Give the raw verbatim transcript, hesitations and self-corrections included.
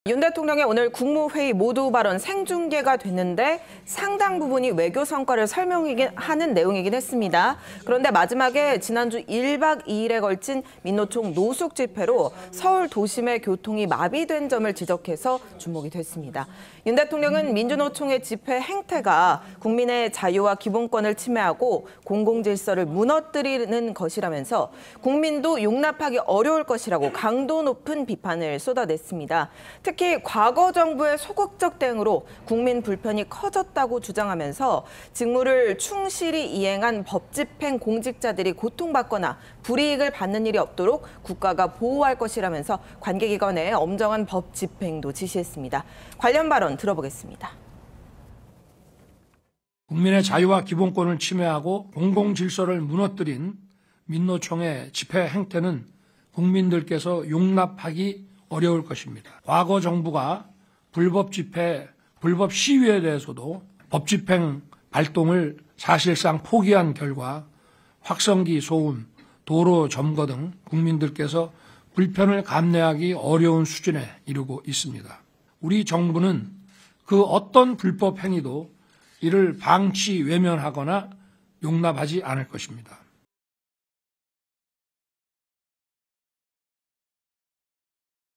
윤 대통령의 오늘 국무회의 모두 발언 생중계가 됐는데 상당 부분이 외교 성과를 설명하는 내용이긴 했습니다. 그런데 마지막에 지난주 일박 이일에 걸친 민노총 노숙 집회로 서울 도심의 교통이 마비된 점을 지적해서 주목이 됐습니다. 윤 대통령은 민주노총의 집회 행태가 국민의 자유와 기본권을 침해하고 공공질서를 무너뜨리는 것이라면서 국민도 용납하기 어려울 것이라고 강도 높은 비판을 쏟아냈습니다. 특히 과거 정부의 소극적 대응으로 국민 불편이 커졌다고 주장하면서 직무를 충실히 이행한 법집행 공직자들이 고통받거나 불이익을 받는 일이 없도록 국가가 보호할 것이라면서 관계기관에 엄정한 법 집행도 지시했습니다. 관련 발언 들어보겠습니다. 국민의 자유와 기본권을 침해하고 공공질서를 무너뜨린 민노총의 집회 행태는 국민들께서 용납하기 어려울 것입니다. 과거 정부가 불법 집회, 불법 시위에 대해서도 법 집행 발동을 사실상 포기한 결과 확성기 소음, 도로 점거 등 국민들께서 불편을 감내하기 어려운 수준에 이르고 있습니다. 우리 정부는 그 어떤 불법 행위도 이를 방치 외면하거나 용납하지 않을 것입니다.